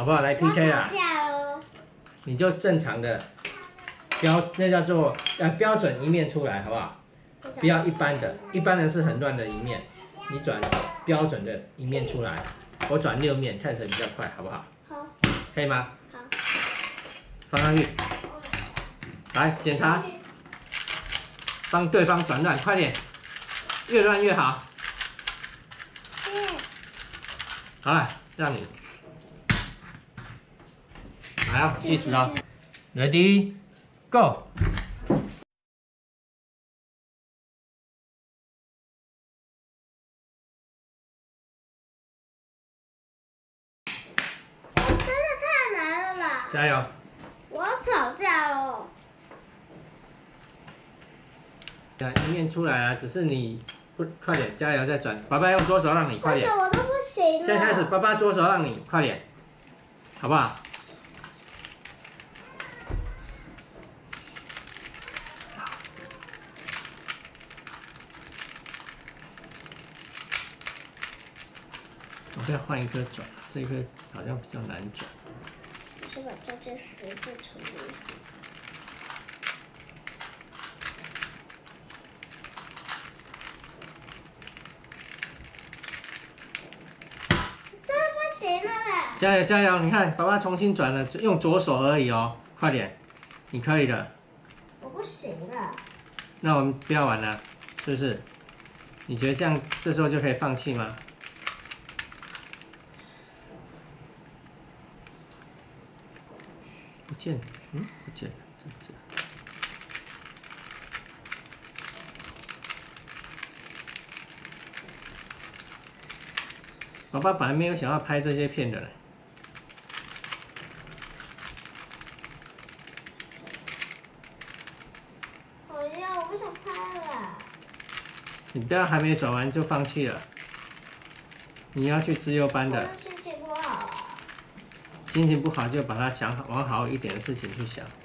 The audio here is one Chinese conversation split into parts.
好不好？来 PK 啦！你就正常的那叫做标准一面出来，好不好？不要一般的，一般的是很乱的一面，你转标准的一面出来。我转6面，看谁比较快，好不好？ 好。 可以吗？ 好。 放上去。来检查，帮对方转乱，快点，越乱越好。好了，让你。来啊，计时哦 ，Ready Go。 真的太难了啦！ 加油！ 我要吵架了。 一面出来啊，只是你不快点，加油再转。爸爸用左手让你快点。 这个我都不行了。 现在开始，爸爸左手让你快点，好不好？我再换一颗转，这一颗好像比较难转。 我是把这只十字处理好。这不行了啦！ 加油加油！你看，爸爸重新转了，用左手而已哦，快点，你可以的。 我不行了。 那我们不要玩了，是不是？你觉得这样这时候就可以放弃吗？不见了，不见了，这。爸爸本来没有想要拍这些片的嘞。 我不想拍了。 你不要还没转完就放弃了。你要去自由班的。 我心情不好啊。 心情不好就把它想好，往好一点的事情去想。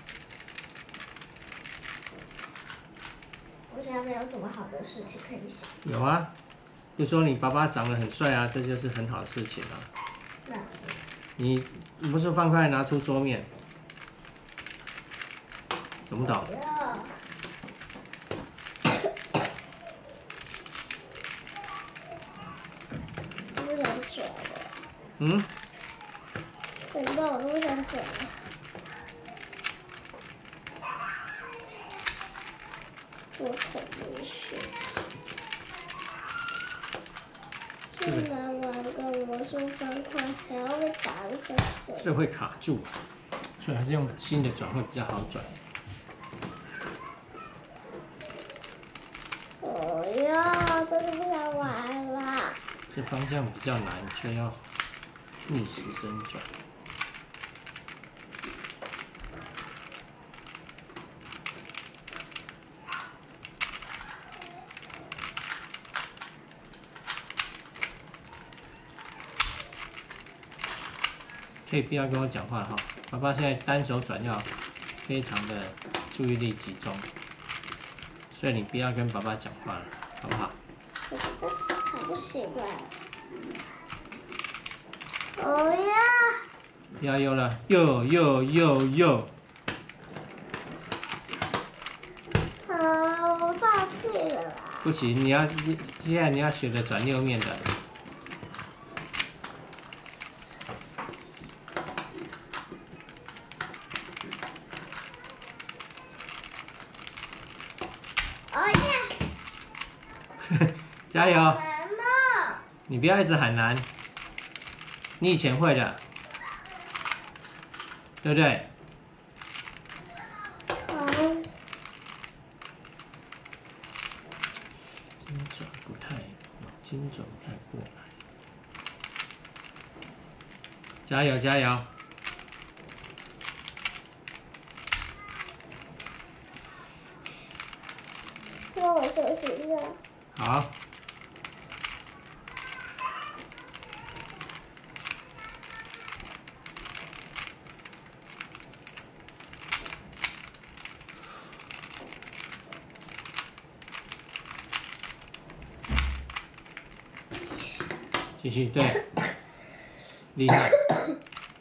我现在没有什么好的事情可以想。 有啊，就说你爸爸长得很帅啊，这就是很好的事情啊。 那是。 你不是放快拿出桌面，懂不懂？ 我不想转了。 嗯？ 等到我都不想转了。我可不是。去拿完个魔术方块，还要被打一下手。 这会卡住，所以还是用新的转会比较好转。 真的不想玩了。 这方向比较难，所以要逆时针转。可以不要跟我讲话哈，爸爸现在单手转要非常的注意力集中，所以你不要跟爸爸讲话了，好不好？ 我这可不行了。哦呀！ 加油了，又！ 好，我放弃了啦。 不行，现在你要学着转6面的。加油！ 难呢。 你不要一直喊难，你以前会的，对不对？精准不太过来。加油加油！ 让我休息一下。 好。继续，对，厉害。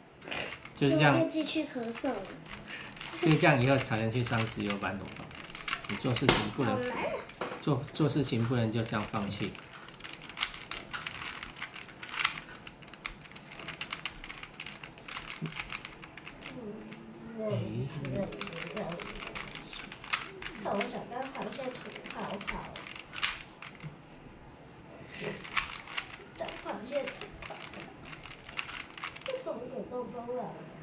就是这样。 会继续咳嗽。 因为这样以后才能去上自由班，懂不懂？你做事情不能做事情不能就这样放弃。 看我想跟螃蟹吐泡泡，等螃蟹吐泡泡，这什么狗豆豆啊？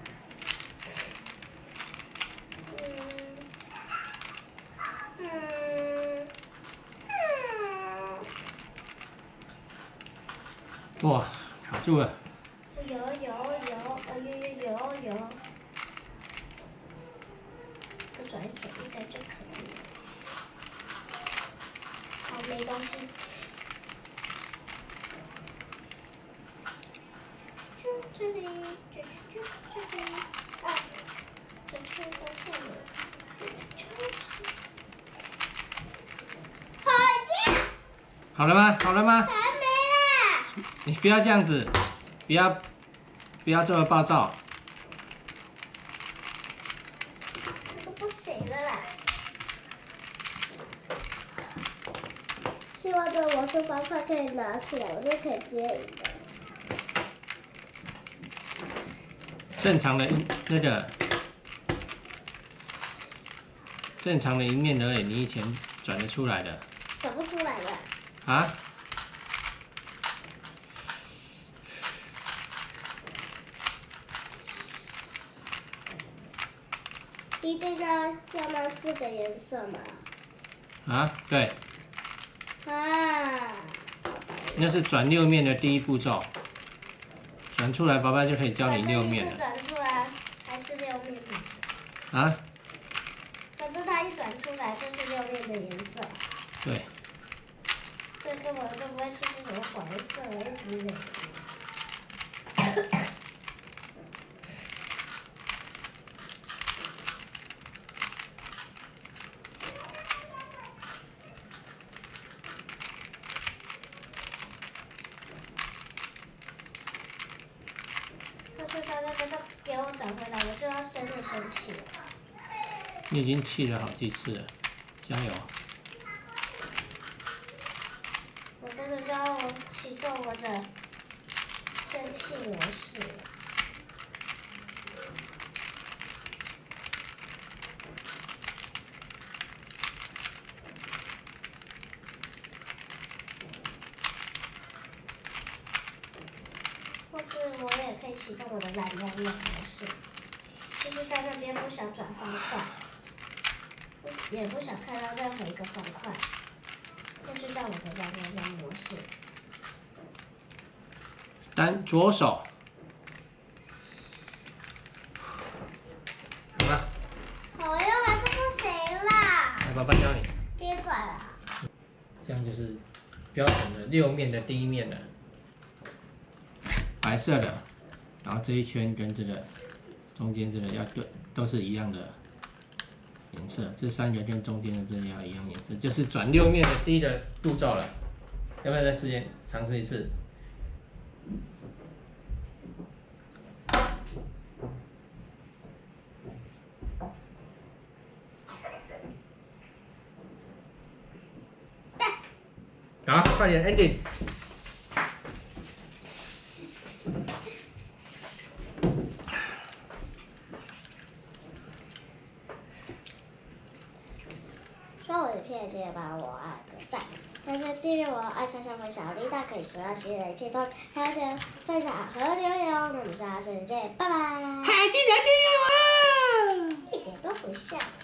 哇，卡住了！ 有，再转一转应该就可以了。好，没东西。这里，啊，这圈到下面。 好了吗？好了吗？ 还没啦。 你不要这样子，不要这么暴躁。 这都不行了啦。希望这魔术方块可以拿起来，我就可以接赢了。 正常的那个正常的一面而已，你以前转得出来的。 转不出来了。 啊？ 一定要那4个颜色吗？ 啊，对。 啊。 那是转6面的第一步骤。转出来，爸爸就可以教你6面了。 转出来还是6面的。 啊？ 反正它一转出来就是6面的颜色。 对。 所以根本就不会出现什么黄色之类的。要是他那个给我转回来，我就要真的生气了。 你已经气了好几次了，加油！ 我真的就要启动我的生气模式了。或是我也可以启动我的懒洋洋模式，就是在那边不想转方块，也不想看到任何一个方块，那就叫我的懒洋洋模式。 左手。好了。 好呀，还是不行啦。 来，爸爸教你。 可以转啦。 这样就是标准的6面的第一面了。白色的，然后这一圈跟这个中间这个要对，都是一样的颜色。这3个跟中间的这个要一样颜色，就是转6面的第一个步骤了。要不要再尝试一次？好，快点 ending。 刷我的片，记得帮我按个赞，还有订阅我，按下上方小铃铛，可以收到新的影片通知，还有记得分享和留言哦。那我们下次见，拜拜。 还记得订阅我。 一点都不像。